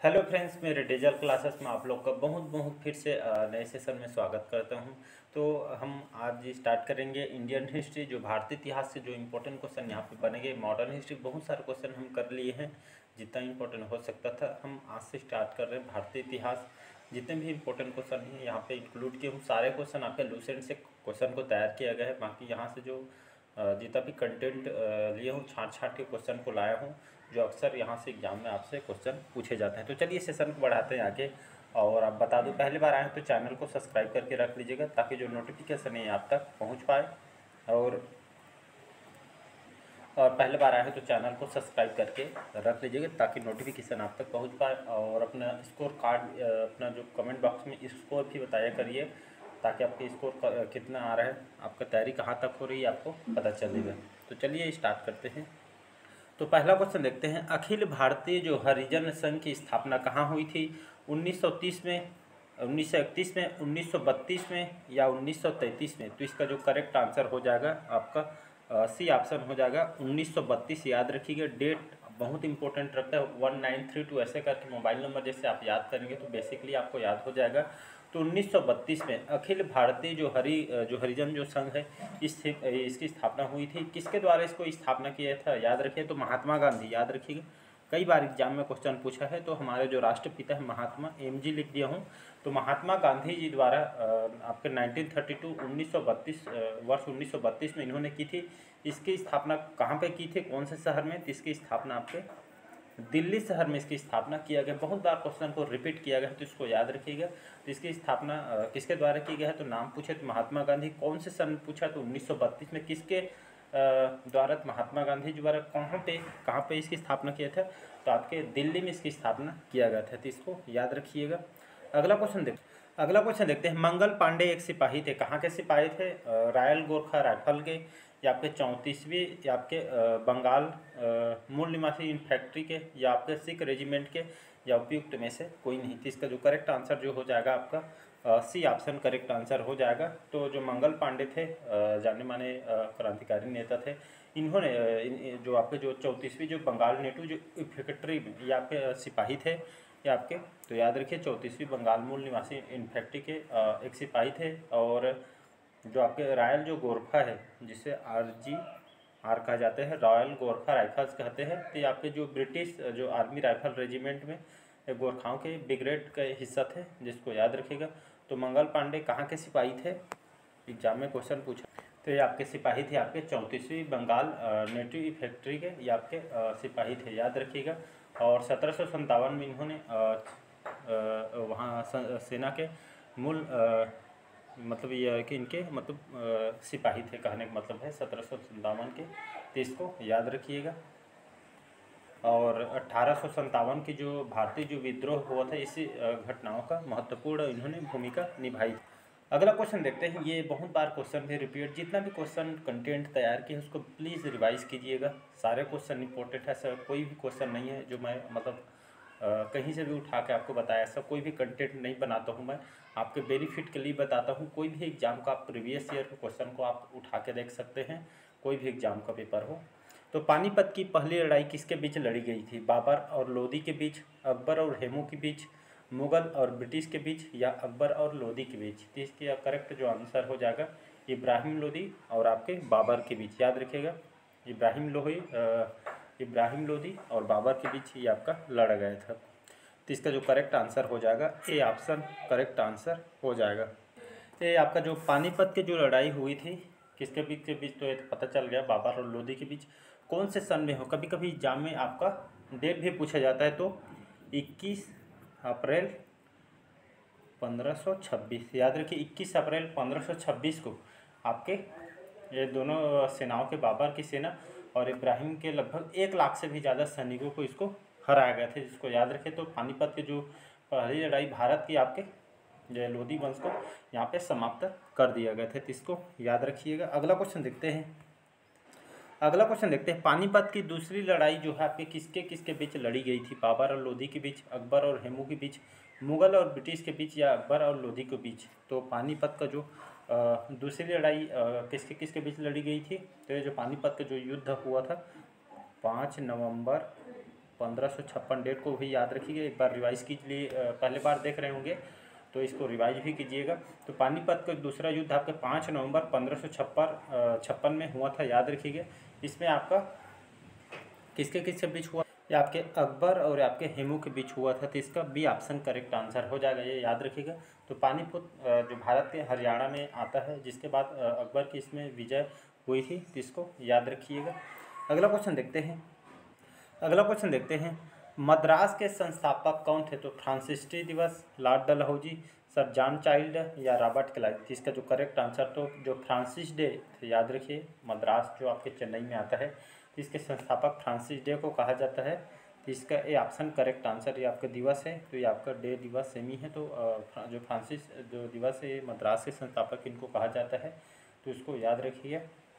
Hello friends, मेरे digital classes में आप लोग का बहुत बहुत फिर से नए सेशन में स्वागत करता हूं। तो हम आज स्टार्ट करेंगे इंडियन हिस्ट्री, जो भारतीय इतिहास से जो इम्पोर्टेंट क्वेश्चन यहाँ पे बनेंगे। मॉडर्न हिस्ट्री बहुत सारे क्वेश्चन हम कर लिए हैं, जितना इम्पोर्टेंट हो सकता था। हम आज से स्टार्ट कर रहे हैं भारतीय इतिहास। जितने भी इम्पोर्टेंट क्वेश्चन हैं यहाँ पे इंक्लूड किए हूँ। सारे क्वेश्चन आपके लूसेंट से क्वेश्चन को तैयार किया गया है। बाकी यहाँ से जो जितना भी कंटेंट लिए हूँ, छाँट के क्वेश्चन को लाया हूँ, जो अक्सर यहाँ से एग्जाम में आपसे क्वेश्चन पूछे जाते हैं। तो चलिए सेशन को बढ़ाते हैं आगे। और आप बता दूं, पहली बार आए हैं तो चैनल को सब्सक्राइब करके रख लीजिएगा, ताकि जो नोटिफिकेशन है आप तक पहुँच पाए। और पहले बार आए हैं तो चैनल को सब्सक्राइब करके रख लीजिएगा, ताकि नोटिफिकेशन आप तक पहुँच पाए। और अपना स्कोर कार्ड, अपना जो कमेंट बॉक्स में स्कोर भी बताया करिए, ताकि आपके स्कोर कितना आ रहा है, आपका तैयारी कहाँ तक हो रही है, आपको पता चलेगा। तो चलिए स्टार्ट करते हैं। तो पहला क्वेश्चन देखते हैं, अखिल भारतीय जो हरिजन संघ की स्थापना कहाँ हुई थी? 1930 में, 1931 में, 1932 में या 1933 में? तो इसका जो करेक्ट आंसर हो जाएगा आपका सी ऑप्शन हो जाएगा 1932। याद रखिएगा, डेट बहुत इंपॉर्टेंट रखता है। 1932 ऐसे करके मोबाइल नंबर जैसे आप याद करेंगे तो बेसिकली आपको याद हो जाएगा। तो 1932 में अखिल भारतीय जो हरिजन जो संघ है, इसकी स्थापना हुई थी। किसके द्वारा इसको स्थापना किया था? याद रखिए, तो महात्मा गांधी। याद रखिएगा, कई बार एग्जाम में क्वेश्चन पूछा है। तो हमारे जो राष्ट्रपिता है महात्मा, एमजी लिख दिया हूँ। तो महात्मा गांधी जी द्वारा आपके 1932 1932 वर्ष 1932 में इन्होंने की थी। इसकी स्थापना कहाँ पे की थी, कौन से शहर में? तो इसकी स्थापना आपके दिल्ली शहर में इसकी स्थापना किया गया। बहुत बार क्वेश्चन को रिपीट किया गया है, तो इसको याद रखिएगा। तो इसकी स्थापना किसके द्वारा की गया है? तो नाम पूछे तो महात्मा गांधी। कौन से सन पूछा तो 1932 में। किसके द्वारा? महात्मा गांधी द्वारा। कहाँ पे इसकी स्थापना किया था? तो आपके दिल्ली में इसकी स्थापना किया गया था। तो इसको याद रखिएगा। अगला क्वेश्चन देखते हैं, मंगल पांडे एक सिपाही थे। कहाँ के सिपाही थे? रॉयल गोरखा राइफल के, या आपके 34वीं, या आपके बंगाल मूल निवासी इन्फैक्ट्री के, या आपके सिख रेजिमेंट के, या उपयुक्त में से कोई नहीं। तो इसका जो करेक्ट आंसर जो हो जाएगा आपका सी ऑप्शन करेक्ट आंसर हो जाएगा। तो जो मंगल पांडे थे, जाने माने क्रांतिकारी नेता थे। इन्होंने जो आपके जो 34वीं जो बंगाल नेटू जो इन्फैक्ट्री में, ये आपके सिपाही थे। ये आपके, तो याद रखिए 34वीं बंगाल मूल निवासी इन्फैक्ट्री के एक सिपाही थे। और जो आपके रॉयल जो गोरखा है, जिसे आर कहा जाता है, रॉयल गोरखा राइफल्स कहते हैं। तो ये आपके जो ब्रिटिश जो आर्मी राइफल रेजिमेंट में गोरखाओं के ब्रिगेड का हिस्सा थे, जिसको याद रखिएगा। तो मंगल पांडे कहाँ के सिपाही थे? एग्जाम में क्वेश्चन पूछा। तो ये आपके सिपाही थे, आपके 34वीं बंगाल नेटिव फैक्ट्री के ये आपके सिपाही थे, याद रखिएगा। और 1757 में इन्होंने वहाँ सेना के मूल मतलब ये है कि इनके मतलब सिपाही थे, कहने का मतलब है 1757 के। तो इसको याद रखिएगा। और 1857 की जो भारतीय जो विद्रोह हुआ था, इसी घटनाओं का महत्वपूर्ण इन्होंने भूमिका निभाई। अगला क्वेश्चन देखते हैं। ये बहुत बार क्वेश्चन भी रिपीट, जितना भी क्वेश्चन कंटेंट तैयार किया उसको प्लीज़ रिवाइज कीजिएगा। सारे क्वेश्चन इंपॉर्टेंट है, ऐसा कोई भी क्वेश्चन नहीं है जो मैं मतलब कहीं से भी उठा के आपको बताया। ऐसा कोई भी कंटेंट नहीं बनाता हूँ मैं, आपके बेनिफिट के लिए बताता हूँ। कोई भी एग्जाम का आप प्रीवियस ईयर के क्वेश्चन को आप उठा के देख सकते हैं, कोई भी एग्जाम का पेपर हो। तो पानीपत की पहली लड़ाई किसके बीच लड़ी गई थी? बाबर और लोदी के बीच, अकबर और हेमू के बीच, मुगल और ब्रिटिश के बीच, या अकबर और लोदी के बीच? तो इसका करेक्ट जो आंसर हो जाएगा इब्राहिम लोदी और आपके बाबर के बीच। याद रखिएगा, इब्राहिम लोदी और बाबर के बीच ये आपका लड़ा गया था। तो इसका जो करेक्ट आंसर हो जाएगा ए ऑप्शन करेक्ट आंसर हो जाएगा। ये आपका जो पानीपत की जो लड़ाई हुई थी किसके बीच तो ये तो पता चल गया, बाबर और लोदी के बीच। कौन से सन में हो? कभी कभी एग्जाम में आपका डेट भी पूछा जाता है। तो 21 अप्रैल 1526। याद रखिए 21 अप्रैल 1526 को आपके ये दोनों सेनाओं के, बाबर की सेना और इब्राहिम के, लगभग 1 लाख से भी ज़्यादा सैनिकों को इसको हराया गया था, जिसको याद रखें। तो पानीपत की जो पहली लड़ाई भारत की आपके जो लोधी वंश को यहाँ पे समाप्त कर दिया गया था। तो इसको याद रखिएगा। अगला क्वेश्चन देखते हैं, पानीपत की दूसरी लड़ाई जो है आपके किसके किसके बीच लड़ी गई थी? बाबर और लोधी के बीच, अकबर और हेमू के बीच, मुगल और ब्रिटिश के बीच, या अकबर और लोधी के बीच? तो पानीपत का जो दूसरी लड़ाई किसके किसके बीच लड़ी गई थी? तो ये जो पानीपत का जो युद्ध हुआ था 5 नवंबर 1556 डेट को भी याद रखिएगा। एक बार रिवाइज़ कीजिए, पहले बार देख रहे होंगे तो इसको रिवाइज भी कीजिएगा। तो पानीपत का दूसरा युद्ध आपके 5 नवंबर 1556 में हुआ था, याद रखिएगा। इसमें आपका किसके किसके बीच हुआ? ये आपके अकबर और आपके हेमू के बीच हुआ था। तो इसका बी ऑप्शन करेक्ट आंसर हो जाएगा, ये याद रखिएगा। तो पानीपत जो भारत के हरियाणा में आता है, जिसके बाद अकबर की इसमें विजय हुई थी, तो इसको याद रखिएगा। अगला क्वेश्चन देखते हैं। मद्रास के संस्थापक कौन थे? तो फ्रांसिस दिवस, Lord Dalhousie, sir John Child या रॉबर्ट क्लाइव। तो इसका जो करेक्ट आंसर तो जो फ्रांसिस डे थे, याद रखिए। मद्रास जो आपके चेन्नई में आता है, तो इसके संस्थापक फ्रांसिस डे को कहा जाता है। तो इसका ए ऑप्शन करेक्ट आंसर, ये आपका दिवस है, तो ये आपका डे दिवस सेम ही है। तो जो फ्रांसिस जो दिवस है, मद्रास के संस्थापक इनको कहा जाता है, तो इसको याद रखिए।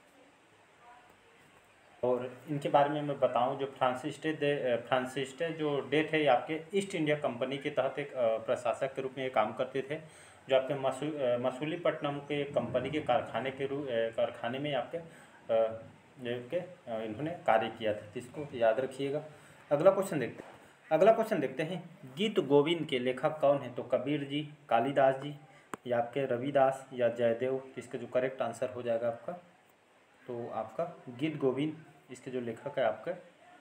और इनके बारे में मैं बताऊं, जो फ्रांसिस डे जो डे थे, ये आपके ईस्ट इंडिया कंपनी के तहत एक प्रशासक के रूप में ये काम करते थे, जो आपके मसूलीपट्टनम के कंपनी के कारखाने में आपके इन्होंने कार्य किया था। इसको याद रखिएगा। अगला क्वेश्चन देखते हैं। गीत गोविंद के लेखक कौन है? तो कबीर जी, कालिदास जी या आपके रविदास या जयदेव। इसका जो करेक्ट आंसर हो जाएगा आपका, तो आपका गीत गोविंद, इसके जो लेखक है आपका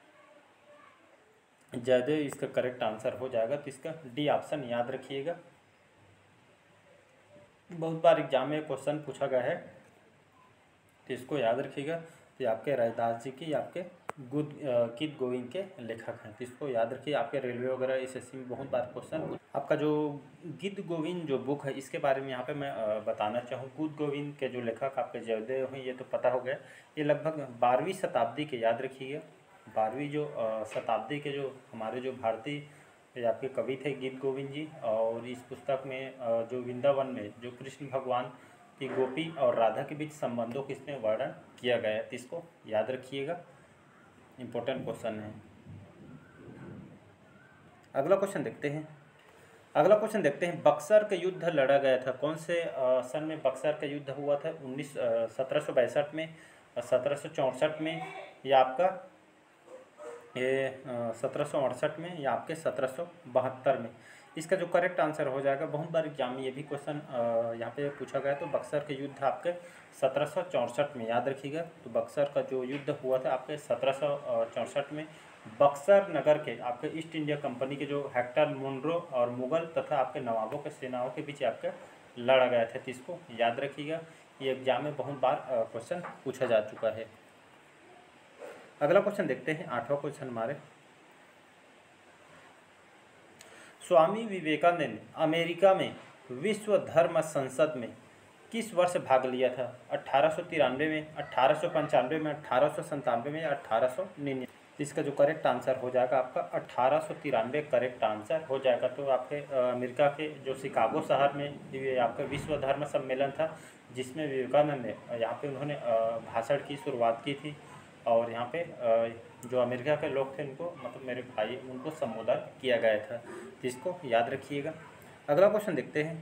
जयदेव, इसका करेक्ट आंसर हो जाएगा। तो इसका डी ऑप्शन याद रखिएगा। बहुत बार एग्जाम में क्वेश्चन पूछा गया है, तो इसको याद रखिएगा। तो आपके रविदास जी की आपके गीत गोविंद के लेखक हैं, तो इसको याद रखिए। आपके रेलवे वगैरह एसएससी में बहुत बार क्वेश्चन आपका जो गीत गोविंद जो बुक है, इसके बारे में यहाँ पे मैं बताना चाहूँ। गीत गोविंद के जो लेखक आपके जयदेव हैं, ये तो पता हो गया। ये लगभग 12वीं शताब्दी के, याद रखिएगा, 12वीं जो शताब्दी के जो हमारे जो भारतीय आपके कवि थे गीत गोविंद जी। और इस पुस्तक में जो वृंदावन में जो कृष्ण भगवान की गोपी और राधा के बीच संबंधों को इसमें वर्णन किया गया है, तो इसको याद रखिएगा। इम्पोर्टेंट क्वेश्चन है। अगला क्वेश्चन देखते हैं। बक्सर का युद्ध लड़ा गया था कौन से सन में? बक्सर का युद्ध हुआ था 1762 में, 1764 में, या आपका ये 1768 में, या आपके 1772 में। इसका जो करेक्ट आंसर हो जाएगा, बहुत बार एग्जाम में ये भी क्वेश्चन यहाँ पे पूछा गया। तो बक्सर के युद्ध आपके 1764 में, याद रखिएगा। तो बक्सर का जो युद्ध हुआ था आपके 1764 में, बक्सर नगर के आपके ईस्ट इंडिया कंपनी के जो हेक्टर मुनरो और मुगल तथा आपके नवाबों के सेनाओं के बीच आपके लड़ा गया था। तो इसको याद रखिएगा, ये एग्जाम में बहुत बार क्वेश्चन पूछा जा चुका है। अगला क्वेश्चन देखते हैं, 8वां क्वेश्चन हमारे। स्वामी विवेकानंद ने अमेरिका में विश्व धर्म संसद में किस वर्ष भाग लिया था? 1893 में, 1895 में, 1897 में या 1899? इसका जो करेक्ट आंसर हो जाएगा आपका 1893 करेक्ट आंसर हो जाएगा। तो आपके अमेरिका के जो शिकागो शहर में ये आपका विश्व धर्म सम्मेलन था, जिसमें विवेकानंद ने यहाँ पे उन्होंने भाषण की शुरुआत की थी। और यहाँ पे जो अमेरिका के लोग थे, उनको मतलब मेरे भाई, उनको संबोधन किया गया था। तो इसको याद रखिएगा। अगला क्वेश्चन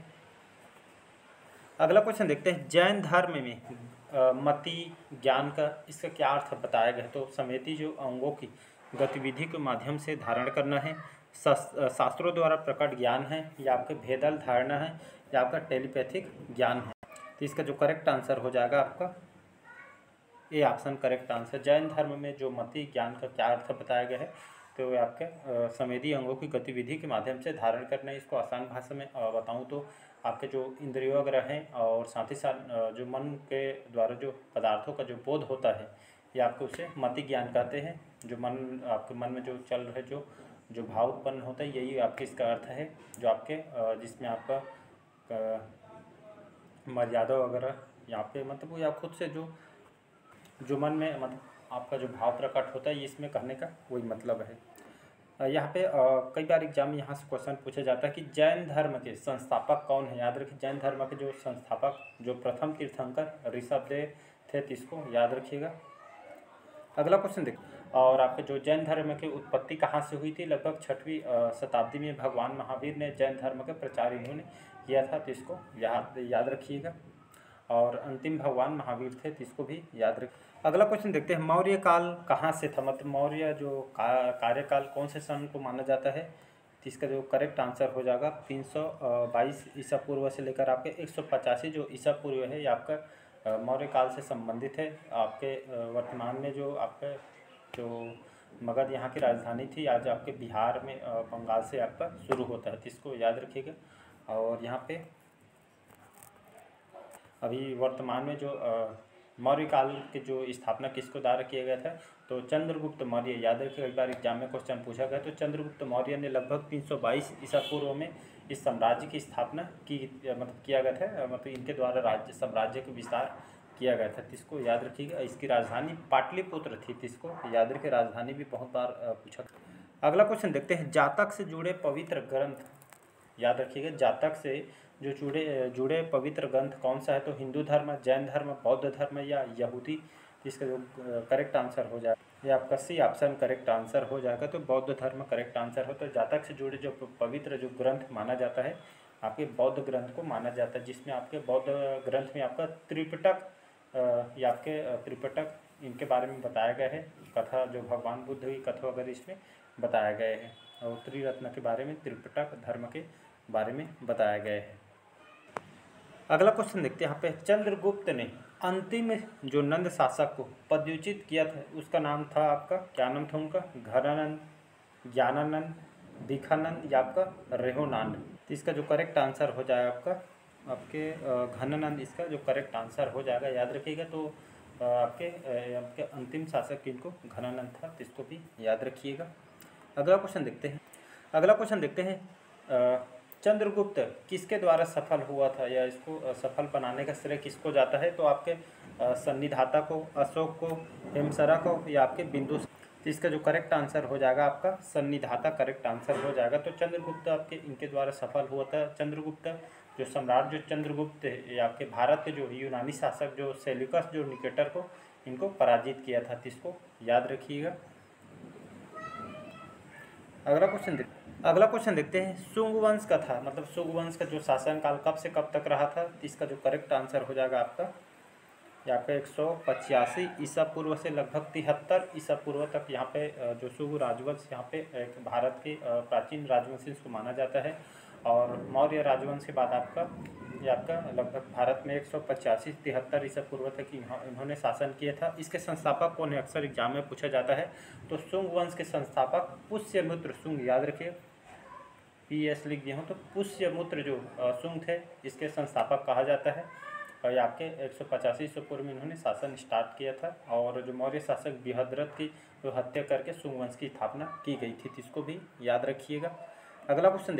देखते हैं। जैन धर्म में मति ज्ञान का इसका क्या अर्थ बताया गया? तो समेति जो अंगों की गतिविधि के माध्यम से धारण करना है, शास्त्रों द्वारा प्रकट ज्ञान है, या आपके भेदल धारणा है, या आपका टेलीपैथिक ज्ञान है। तो इसका जो करेक्ट आंसर हो जाएगा आपका ये ऑप्शन करेक्ट आंसर। जैन धर्म में जो मति ज्ञान का क्या अर्थ बताया गया है? तो आपके संवेदी अंगों की गतिविधि के माध्यम से धारण करना है। इसको आसान भाषा में बताऊं तो आपके जो इंद्रियों वगैरह हैं, और साथ ही साथ जो मन के द्वारा जो पदार्थों का जो बोध होता है, ये आपको उसे मति ज्ञान कहते हैं। जो मन आपके मन में जो चल रहे जो भाव उत्पन्न होता है, यही आपके इसका अर्थ है। जो आपके जिसमें आपका मर्यादा वगैरह यहाँ पे मतलब या खुद से जो मन में मतलब आपका जो भाव प्रकट होता है, ये इसमें कहने का वही मतलब है। यहाँ पे कई बार एग्जाम में यहाँ से क्वेश्चन पूछा जाता है कि जैन धर्म के संस्थापक कौन है? याद रखिए, जैन धर्म के जो संस्थापक जो प्रथम तीर्थंकर ऋषभदेव थे, इसको याद रखिएगा। अगला क्वेश्चन देखिए। और आपके जो जैन धर्म की उत्पत्ति कहाँ से हुई थी? लगभग 6वीं शताब्दी में भगवान महावीर ने जैन धर्म का प्रचार इन्होंने किया था, तो इसको याद रखिएगा। और अंतिम भगवान महावीर थे, तो इसको भी याद रखिए। अगला क्वेश्चन देखते हैं, मौर्य काल कहाँ से था, मतलब मौर्य जो कार्यकाल कौन से सन को माना जाता है। तो इसका जो करेक्ट आंसर हो जाएगा 322 ईसा पूर्व से लेकर आपके 185 जो ईसा पूर्व है, ये आपका मौर्य काल से संबंधित है। आपके वर्तमान में जो आपका जो मगध यहाँ की राजधानी थी, आज आपके बिहार में बंगाल से आपका शुरू होता है, तो इसको याद रखिएगा। और यहाँ पे अभी वर्तमान में जो मौर्य काल के जो स्थापना किसको द्वारा किया गया था, तो चंद्रगुप्त मौर्य, याद रखिए एक बार एग्जाम में क्वेश्चन पूछा गया। तो चंद्रगुप्त मौर्य ने लगभग 322 ईसा पूर्व में इस साम्राज्य की स्थापना की, मतलब किया गया था, मतलब इनके द्वारा राज्य साम्राज्य का विस्तार किया गया था। इसको याद रखिएगा। इसकी राजधानी पाटलिपुत्र थी, इसको याद रखिए, राजधानी भी बहुत बार पूछा। अगला क्वेश्चन देखते हैं, जातक से जुड़े पवित्र ग्रंथ, याद रखिएगा, जातक से जो जुड़े पवित्र ग्रंथ कौन सा है, तो हिंदू धर्म, जैन धर्म, बौद्ध धर्म या यहूदी। इसका जो करेक्ट आंसर हो जाएगा, ये आपका सी ऑप्शन करेक्ट आंसर हो जाएगा, तो बौद्ध धर्म करेक्ट आंसर हो। तो जातक से जुड़े जो पवित्र जो ग्रंथ माना जाता है, आपके बौद्ध ग्रंथ को माना जाता है, जिसमें आपके बौद्ध ग्रंथ में आपका त्रिपिटक या आपके त्रिपिटक इनके बारे में बताया गया है। कथा जो भगवान बुद्ध की कथा वगैरह इसमें बताया गया है, और त्रिरत्न के बारे में, त्रिपिटक धर्म के बारे में बताया गया है। अगला क्वेश्चन देखते हैं, यहाँ पे चंद्रगुप्त ने अंतिम जो नंद शासक को पदच्युत किया था, उसका नाम था आपका, क्या नाम था उनका, घनानंद, ज्ञानानंद, दीक्षानंद या आपका रेहोनांद। तो इसका जो करेक्ट आंसर हो जाएगा आपके घनानंद, इसका जो करेक्ट आंसर हो जाएगा, याद रखिएगा। तो आपके अंतिम शासक इनको घनानंद था, तो इसको भी याद रखिएगा। अगला क्वेश्चन देखते हैं, चंद्रगुप्त किसके द्वारा सफल हुआ था, या इसको सफल बनाने का श्रेय किसको जाता है, तो आपके सन्निधाता को, अशोक को, हेमसरा को या आपके बिंदु। तो इसका जो करेक्ट आंसर हो जाएगा आपका सन्निधाता करेक्ट आंसर हो जाएगा। तो चंद्रगुप्त आपके इनके द्वारा सफल हुआ था। चंद्रगुप्त जो सम्राट जो चंद्रगुप्त है, ये आपके भारत के जो यूनानी शासक जो सेल्यूकस जो निकेटर को इनको पराजित किया था, तो इसको याद रखिएगा। अगला क्वेश्चन देखते हैं, शुंग वंश का था, मतलब शुंग वंश का जो शासनकाल कब से कब तक रहा था, इसका जो करेक्ट आंसर हो जाएगा आपका, यहाँ पे 185 ईसा पूर्व से लगभग 73 ईसा पूर्व तक यहाँ पे जो शुंग राजवंश यहाँ पे एक भारत के प्राचीन राजवंश इसको माना जाता है। और मौर्य राजवंश के बाद आपका ये आपका लगभग भारत में 185-73 ईसा पूर्व तक इन्होंने शासन किया था। इसके संस्थापक कौन है, अक्सर एग्जाम में पूछा जाता है। तो शुंग वंश के संस्थापक पुष्यमित्र शुंग, याद रखिए, PS लिख दिया हूँ, तो पुष्यमित्र जो शुंग थे, इसके संस्थापक कहा जाता है। और ये आपके 185 ईसा पूर्व में इन्होंने शासन स्टार्ट किया था। और जो मौर्य शासक बृहद्रथ की जो हत्या करके शुंग वंश की स्थापना की गई थी, इसको भी याद रखिएगा। अगला क्वेश्चन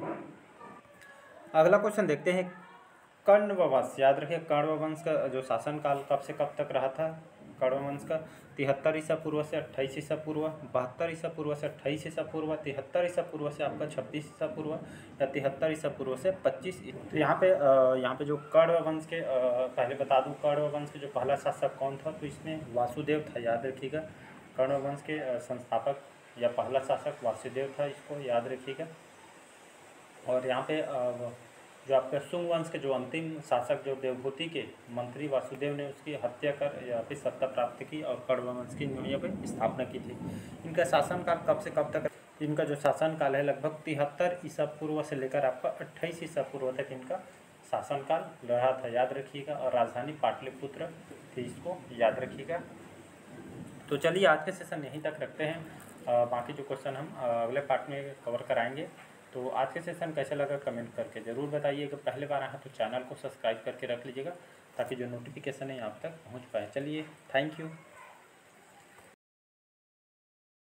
देखते हैं, कण्व वंश, याद रखिए, कण्व वंश का जो शासनकाल कब से कब तक रहा था, कण्व वंश का 73 ईसा पूर्व से 28 ईसा पूर्व, 72 ईसा पूर्व से 28 ईसा पूर्व, 73 ईसा पूर्व से आपका 26 ईसा पूर्व, या 73 ईसा पूर्व से 25। तो यहाँ पे जो कण्व वंश के पहले बता दूँ, कण्व वंश के जो पहला शासक कौन था, तो इसमें वासुदेव था, याद रखिएगा। कण्व वंश के संस्थापक या पहला शासक वासुदेव था, इसको याद रखिएगा। और यहाँ पे जो आपका शुंग वंश के जो अंतिम शासक जो देवभूति के मंत्री वासुदेव ने उसकी हत्या कर या फिर सत्ता प्राप्त की, और कण्व वंश की इन्होंने यहाँ पे स्थापना की थी। इनका शासनकाल कब से कब तक, इनका जो शासनकाल है लगभग 73 ईसा पूर्व से लेकर आपका 28 ईसा पूर्व तक इनका शासनकाल रहा था, याद रखिएगा। और राजधानी पाटलिपुत्र थी, इसको याद रखिएगा। तो चलिए आज के सेशन यहीं तक रखते हैं, बाकी जो क्वेश्चन हम अगले पार्ट में कवर कराएंगे। तो आज के सेशन कैसा लगा कमेंट करके ज़रूर बताइएगा। पहले बार आए तो चैनल को सब्सक्राइब करके रख लीजिएगा, ताकि जो नोटिफिकेशन है आप तक पहुंच पाए। चलिए, थैंक यू।